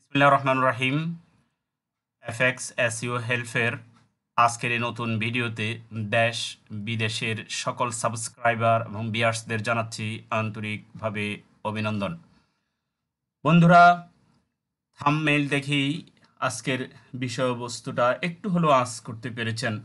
বিসমিল্লাহির রহমানির রহিম। ফ্যাক্সেওহেল্পের আজকের এই নতুন ভিডিওতে দেশ বিদেশের সকল সাবস্ক্রাইবার এবং ভিউয়ার্সদের জানাচ্ছি আন্তরিকভাবে অভিনন্দন। বন্ধুরা, থাম্বনেইল দেখেই আজকের বিষয়বস্তুটা একটু হলেও আঁচ করতে পেরেছেন।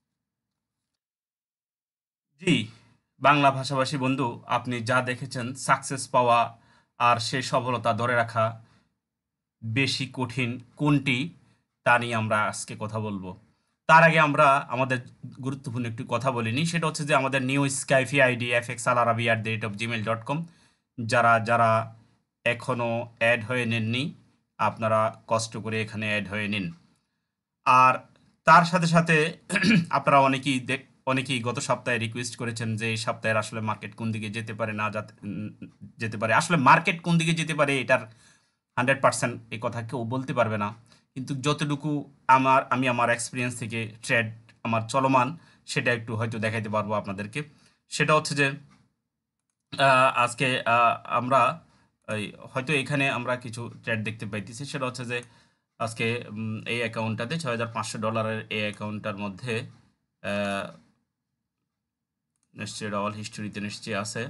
জি, বাংলা ভাষাভাষী বন্ধু, আপনি যা দেখেছেন সাকসেস পাওয়া আর সে সফলতা ধরে রাখা বেশি কঠিন কোনটি তা নিয়ে আমরা আজকে কথা বলবো। তার আগে আমরা আমাদের গুরুত্বপূর্ণ একটি কথা বলিনি, সেটা হচ্ছে যে আমাদের নিউ স্কাইপি আইডি fxalarabia@gmail.com যারা যারা এখনও অ্যাড হয়ে নেননি, আপনারা কষ্ট করে এখানে অ্যাড হয়ে নিন। আর তার সাথে সাথে আপনারা অনেকেই গত সপ্তাহে রিকোয়েস্ট করেছেন যে এই সপ্তাহের আসলে মার্কেট কোন দিকে যেতে পারে না যেতে পারে। আসলে মার্কেট কোন দিকে যেতে পারে এটার 100% এই কথা কেউ বলতে পারবে না, কিন্তু যতটুকু আমি আমার এক্সপিরিয়েন্স থেকে ট্রেড আমার চলমান সেটা একটু হয়তো দেখাইতে পারবো আপনাদেরকে। সেটা হচ্ছে যে আজকে আমরা হয়তো এখানে আমরা কিছু ট্রেড দেখতে পাইতেছি। সেটা হচ্ছে যে আজকে এই অ্যাকাউন্টটাতে $6,500 এই অ্যাকাউন্টটার মধ্যে নিশ্চয়ই অল হিস্টোরিতে নিশ্চয়ই আছে।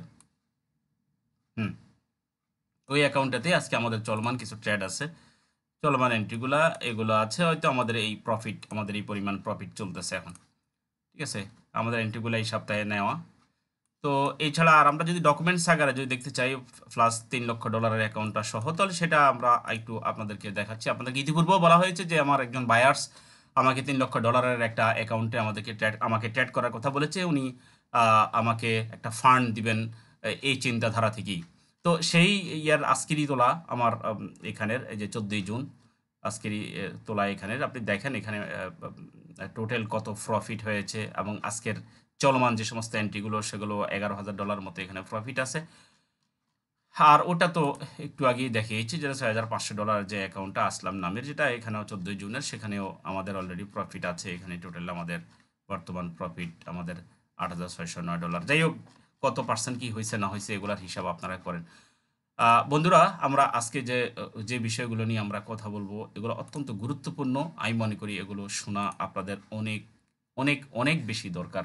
ওই অ্যাকাউন্টটাতে আজকে আমাদের চলমান কিছু ট্রেড আছে, চলমান এন্ট্রিগুলা এগুলো আছে। হয়তো আমাদের এই পরিমাণ প্রফিট চলতেছে এখন, ঠিক আছে। আমাদের এন্ট্রিগুলো এই সপ্তাহে নেওয়া। তো এছাড়া আর আমরা যদি ডকুমেন্টস আকারে যদি দেখতে চাই প্লাস $3 লক্ষ অ্যাকাউন্টটা সহ, তাহলে সেটা আমরা একটু আপনাদেরকে দেখাচ্ছি। আপনাদেরকে ইতিপূর্বেও বলা হয়েছে যে আমার একজন বায়ার্স আমাকে $3 লক্ষ একটা অ্যাকাউন্টে আমাকে ট্রেড করার কথা বলেছে। উনি আমাকে একটা ফান্ড দিবেন এই চিন্তাধারা থেকেই। তো সেই ইয়ার আজকেরই তোলা আমার এখানের এই যে 14ই জুন আজকেরই তোলা এখানের আপনি দেখেন এখানে টোটাল কত প্রফিট হয়েছে এবং আজকের চলমান যে সমস্ত এন্ট্রিগুলো সেগুলো $11,000 মতো এখানে প্রফিট আছে। আর ওটা তো একটু আগেই দেখিয়েছি, যেটা $6,500 যে অ্যাকাউন্টটা আসলাম নামের, যেটা এখানেও 14 জুনের, সেখানেও আমাদের অলরেডি প্রফিট আছে। এখানে টোটাল আমাদের বর্তমান প্রফিট আমাদের $8,609। যাই হোক, কত পার্সেন্ট কি হয়েছে না হয়েছে এগুলার হিসাব আপনারা করেন। বন্ধুরা, আমরা আজকে যে বিষয়গুলো নিয়ে আমরা কথা বলবো এগুলো অত্যন্ত গুরুত্বপূর্ণ। আমি মনে করি এগুলো শোনা আপনাদের অনেক অনেক অনেক বেশি দরকার।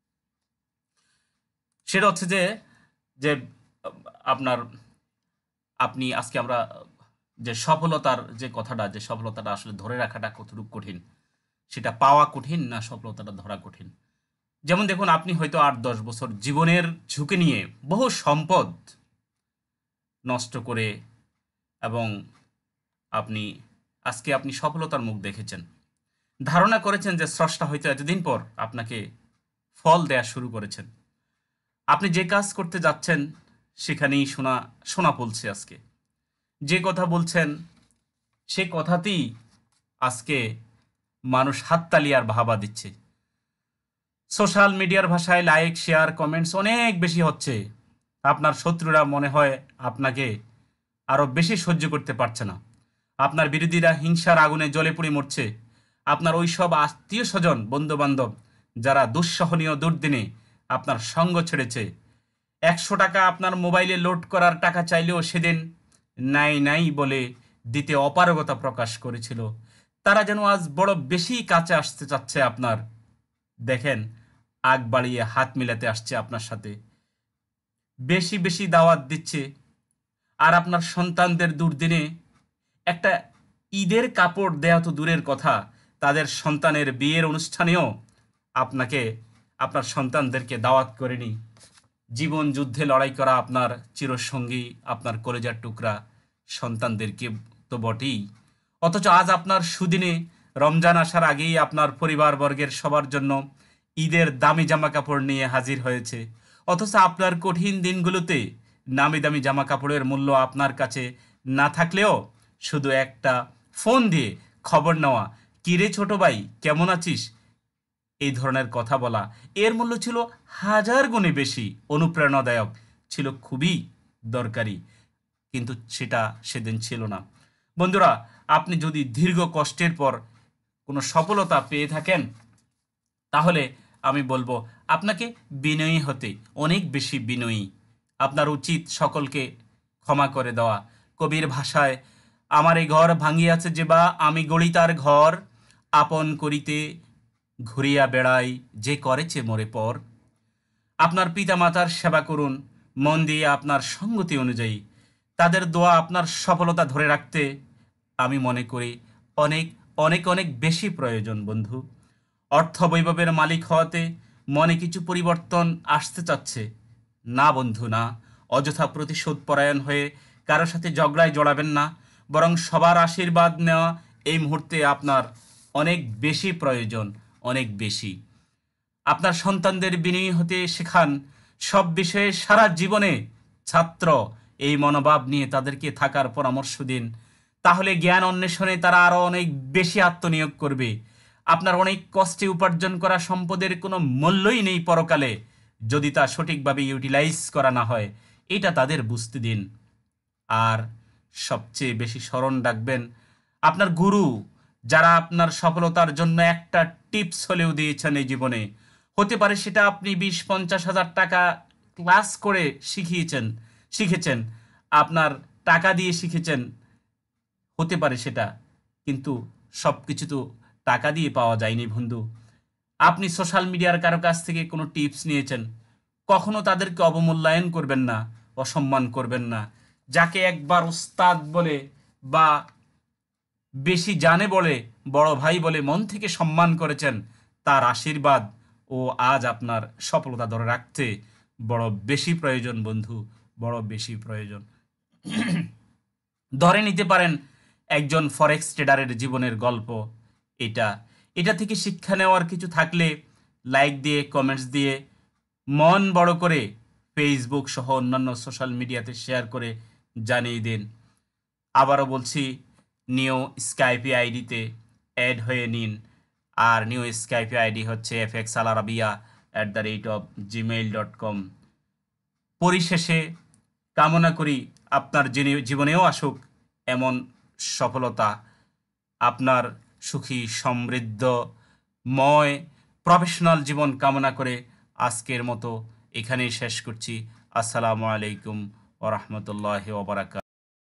সেটা হচ্ছে যে যে আপনার আপনি আজকে আমরা যে সফলতার যে কথাটা, যে সফলতাটা আসলে ধরে রাখাটা কতটুকু কঠিন, সেটা পাওয়া কঠিন না সফলতাটা ধরা কঠিন। যেমন দেখুন, আপনি হয়তো 8-10 বছর জীবনের ঝুঁকি নিয়ে বহু সম্পদ নষ্ট করে এবং আজকে আপনি সফলতার মুখ দেখেছেন, ধারণা করেছেন যে স্রষ্টা হয়তো এতদিন পর আপনাকে ফল দেয়া শুরু করেছেন। আপনি যে কাজ করতে যাচ্ছেন সেখানেই সোনা ফলছে। আজকে যে কথা বলছেন সে কথাতেই আজকে মানুষ হাততালি আর বাহবা দিচ্ছে। সোশ্যাল মিডিয়ার ভাষায় লাইক, শেয়ার, কমেন্টস অনেক বেশি হচ্ছে। আপনার শত্রুরা মনে হয় আপনাকে আরও বেশি সহ্য করতে পারছে না। আপনার বিরোধীরা হিংসার আগুনে জ্বলে পুড়ে মরছে। আপনার ওই সব আত্মীয় স্বজন, বন্ধু বান্ধব যারা দুঃসহনীয় দুর্দিনে আপনার সঙ্গ ছেড়েছে, 100 টাকা আপনার মোবাইলে লোড করার টাকা চাইলেও সেদিন নাই নাই বলে দিতে অপারগতা প্রকাশ করেছিল, তারা যেন আজ বড় বেশি কাছে আসতে চাচ্ছে আপনার। দেখেন, আগ বাড়িয়ে হাত মিলাতে আসছে আপনার সাথে, বেশি বেশি দাওয়াত দিচ্ছে। আর আপনার সন্তানদের দুর্দিনে একটা ঈদের কাপড় দেয়া তো দূরের কথা, তাদের সন্তানের বিয়ের অনুষ্ঠানেও আপনার সন্তানদেরকে দাওয়াত করেনি। জীবন যুদ্ধে লড়াই করা আপনার চিরসঙ্গী, আপনার কলেজার টুকরা সন্তানদেরকে তো বটেই, অথচ আজ আপনার সুদিনে রমজান আসার আগেই আপনার পরিবারবর্গের সবার জন্য ঈদের দামি জামা কাপড় নিয়ে হাজির হয়েছে। অথচ আপনার কঠিন দিনগুলোতে নামি দামি জামা কাপড়ের মূল্য আপনার কাছে না থাকলেও শুধু একটা ফোন দিয়ে খবর নেওয়া, কিরে ছোট ভাই কেমন আছিস, এই ধরনের কথা বলা, এর মূল্য ছিল হাজার গুণে বেশি অনুপ্রেরণাদায়ক, ছিল খুবই দরকারি, কিন্তু সেটা সেদিন ছিল না। বন্ধুরা, আপনি যদি দীর্ঘ কষ্টের পর কোনো সফলতা পেয়ে থাকেন, তাহলে আমি বলবো আপনাকে বিনয়ী হতে, অনেক বেশি বিনয়ী। আপনার উচিত সকলকে ক্ষমা করে দেওয়া। কবির ভাষায় আমার এই ঘর ভাঙিয়াছে যে বা আমি গড়ি তার ঘর, আপন করিতে ঘুরিয়া বেড়াই যে করেছে মোরে পর। আপনার পিতামাতার সেবা করুন মন দিয়ে আপনার সঙ্গতি অনুযায়ী। তাদের দোয়া আপনার সফলতা ধরে রাখতে আমি মনে করি অনেক অনেক অনেক বেশি প্রয়োজন বন্ধু। অর্থ বৈভবের মালিক হওয়াতে মনে কিছু পরিবর্তন আসতে চাচ্ছে না বন্ধু, না। অযথা প্রতিশোধ পরায়ণ হয়ে কারো সাথে ঝগড়ায় জড়াবেন না, বরং সবার আশীর্বাদ নেওয়া এই মুহূর্তে আপনার অনেক বেশি প্রয়োজন, অনেক বেশি। আপনার সন্তানদের বিনয়ী হতে শেখান, সব বিষয়ে সারা জীবনে ছাত্র এই মনোভাব নিয়ে তাদেরকে থাকার পরামর্শ দিন। তাহলে জ্ঞান অন্বেষণে তারা আরও অনেক বেশি আত্মনিয়োগ করবে। আপনার অনেক কষ্টে উপার্জন করা সম্পদের কোনো মূল্যই নেই পরকালে, যদি তা সঠিকভাবে ইউটিলাইজ করা না হয়। এটা তাদের বুঝতে দিন। আর সবচেয়ে বেশি স্মরণ রাখবেন আপনার গুরু, যারা আপনার সফলতার জন্য একটা টিপস হলেও দিয়েছেন এই জীবনে। হতে পারে সেটা আপনি 20-50 হাজার টাকা ক্লাস করে শিখেছেন, আপনার টাকা দিয়ে শিখেছেন, হতে পারে সেটা, কিন্তু সব কিছু তো টাকা দিয়ে পাওয়া যায়নি বন্ধু। আপনি সোশ্যাল মিডিয়ার কারো কাছ থেকে কোনো টিপস নিয়েছেন, কখনো তাদেরকে অবমূল্যায়ন করবেন না, অসম্মান করবেন না। যাকে একবার ওস্তাদ বলে বা বেশি জানে বলে, বড় ভাই বলে মন থেকে সম্মান করেছেন, তার আশীর্বাদ ও আজ আপনার সফলতা ধরে রাখতে বড় বেশি প্রয়োজন বন্ধু, বড় বেশি প্রয়োজন। ধরে নিতে পারেন একজন ফরেক্স ট্রেডারের জীবনের গল্প এটা। এটা থেকে শিক্ষা নেওয়ার কিছু থাকলে লাইক দিয়ে, কমেন্টস দিয়ে, মন বড় করে ফেসবুক সহ অন্যান্য সোশ্যাল মিডিয়াতে শেয়ার করে জানিয়ে দিন। আবারও বলছি, নিউ স্কাইপি আইডিতে অ্যাড হয়ে নিন। আর নিউ স্কাইপি আইডি হচ্ছে fxalarabia@gmail.com। পরিশেষে কামনা করি আপনার জীবনেও আসুক এমন সফলতা, আপনার সুখী সমৃদ্ধময় প্রফেশনাল জীবন কামনা করে আজকের মতো এখানেই শেষ করছি। আসসালামু আলাইকুম ওয়া রাহমাতুল্লাহি ওয়া বারাকাতুহু।